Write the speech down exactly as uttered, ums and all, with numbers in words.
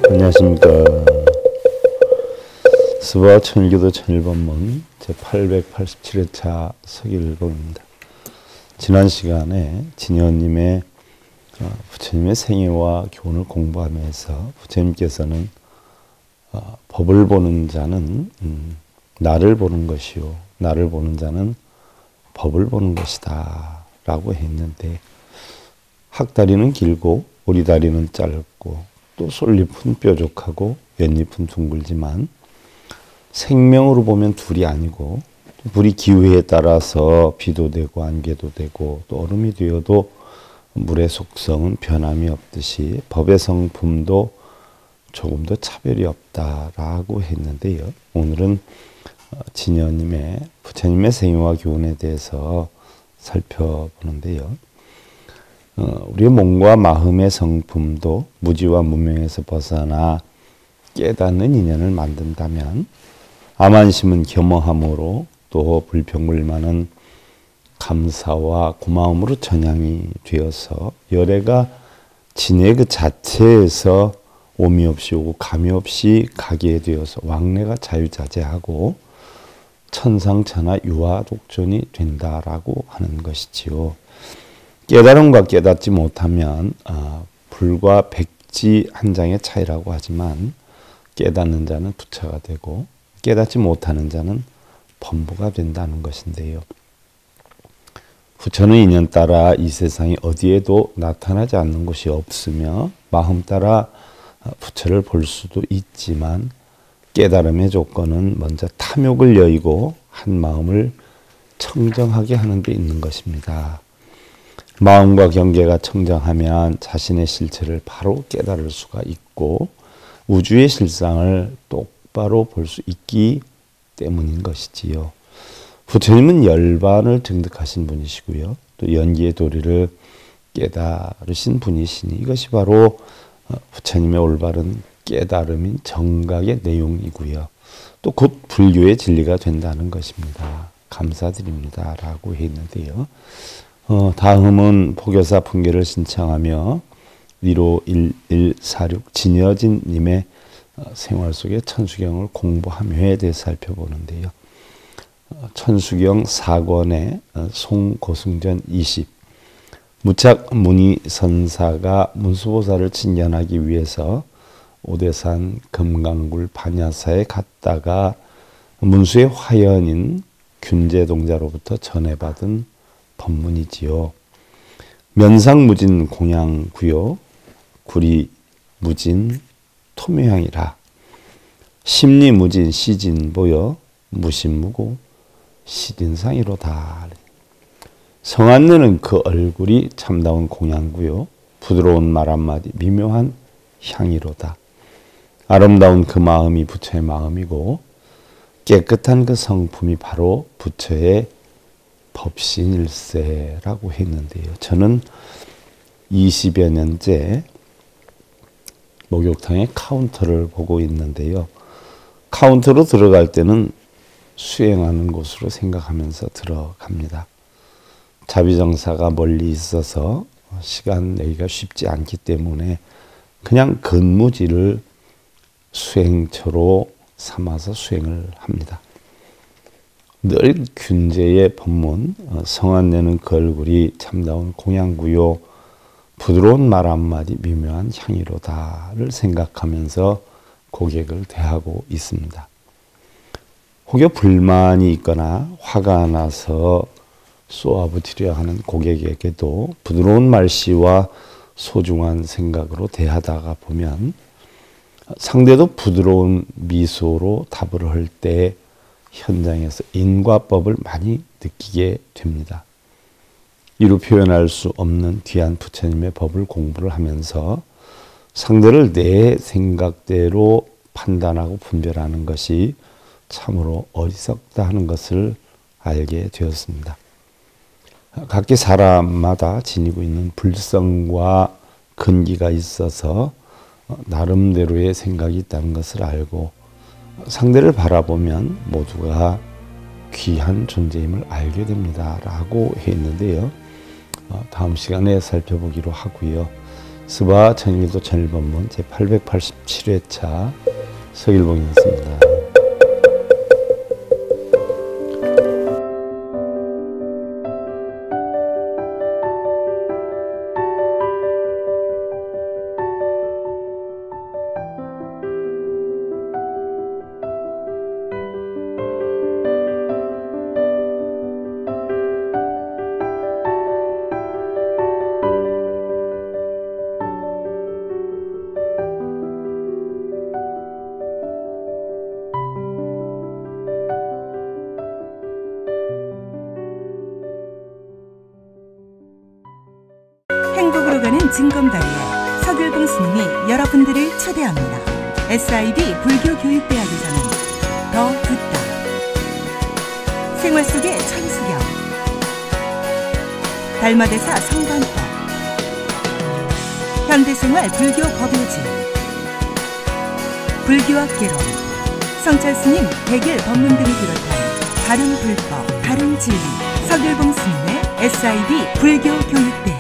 안녕하십니까. 스바 천일교도 천일본문 제팔백팔십칠 회차 서기일공입니다. 지난 시간에 진여님의 부처님의 생애와 교훈을 공부하면서 부처님께서는 어, 법을 보는 자는 음, 나를 보는 것이요 나를 보는 자는 법을 보는 것이다 라고 했는데, 학다리는 길고 오리다리는 짧고 또 솔잎은 뾰족하고 연잎은 둥글지만 생명으로 보면 둘이 아니고, 불이 기후에 따라서 비도 되고 안개도 되고 또 얼음이 되어도 물의 속성은 변함이 없듯이 법의 성품도 조금도 차별이 없다라고 했는데요. 오늘은 진여님의 부처님의 생애와 교훈에 대해서 살펴보는데요. 어, 우리의 몸과 마음의 성품도 무지와 무명에서 벗어나 깨닫는 인연을 만든다면, 암안심은 겸허함으로 또 불평불만은 감사와 고마움으로 전향이 되어서 열애가 진의 그 자체에서 오미 없이 오고 감이 없이 가게 되어서 왕래가 자유자재하고 천상천하 유화독존이 된다라고 하는 것이지요. 깨달음과 깨닫지 못하면 어, 불과 백지 한 장의 차이라고 하지만, 깨닫는 자는 부처가 되고 깨닫지 못하는 자는 범부가 된다는 것인데요. 부처는 인연 따라 이 세상에 어디에도 나타나지 않는 곳이 없으며 마음 따라 부처를 볼 수도 있지만, 깨달음의 조건은 먼저 탐욕을 여의고 한 마음을 청정하게 하는 데 있는 것입니다. 마음과 경계가 청정하면 자신의 실체를 바로 깨달을 수가 있고 우주의 실상을 똑바로 볼 수 있기 때문인 것이지요. 부처님은 열반을 증득하신 분이시고요. 또 연기의 도리를 깨달으신 분이시니, 이것이 바로 부처님의 올바른 깨달음인 정각의 내용이고요. 또 곧 불교의 진리가 된다는 것입니다. 감사드립니다 라고 했는데요. 어, 다음은 포교사 분계를 신청하며 일오일일사육 진여진님의 생활 속의 천수경을 공부함에 대해 살펴보는데요. 천수경 사 권의 송고승전 이십. 무착 문의선사가 문수보살을 친견하기 위해서 오대산 금강굴 반야사에 갔다가 문수의 화연인 균제동자로부터 전해받은 법문이지요. 면상무진 공양구요 구리 무진 토묘향이라. 심리무진 시진보여 무신무고 시딘상이로다. 성안내는 그 얼굴이 참다운 공양구요 부드러운 말 한마디 미묘한 향이로다. 아름다운 그 마음이 부처의 마음이고 깨끗한 그 성품이 바로 부처의 법신일세라고 했는데요. 저는 이십여 년째 목욕탕의 카운터를 보고 있는데요. 카운터로 들어갈 때는 수행하는 곳으로 생각하면서 들어갑니다. 자비정사가 멀리 있어서 시간 내기가 쉽지 않기 때문에 그냥 근무지를 수행처로 삼아서 수행을 합니다. 늘 균제의 법문, 성안내는 그 얼굴이 참다운 공양구요 부드러운 말 한마디 미묘한 향이로다를 생각하면서 고객을 대하고 있습니다. 혹여 불만이 있거나 화가 나서 쏘아붙이려 하는 고객에게도 부드러운 말씨와 소중한 생각으로 대하다가 보면 상대도 부드러운 미소로 답을 할 때 현장에서 인과법을 많이 느끼게 됩니다. 이루 표현할 수 없는 귀한 부처님의 법을 공부를 하면서 상대를 내 생각대로 판단하고 분별하는 것이 참으로 어리석다 하는 것을 알게 되었습니다. 각기 사람마다 지니고 있는 불성과 근기가 있어서 나름대로의 생각이 있다는 것을 알고 상대를 바라보면 모두가 귀한 존재임을 알게 됩니다 라고 했는데요. 다음 시간에 살펴보기로 하고요. 스바 청일도 천일본문 제팔백팔십칠 회차 서길봉이었습니다. 행복으로 가는 징검다리에 서길봉 스님이 여러분들을 초대합니다. 에스아이비 불교교육대학에서는 더 듣다, 생활 속의 천수경, 달마대사 성관법, 현대생활 불교 법요지, 불교학 개론, 성찰스님 백일 법문 등을 비롯한 다른 불법, 다른 진리, 서길봉 스님의 에스아이비 불교교육대학.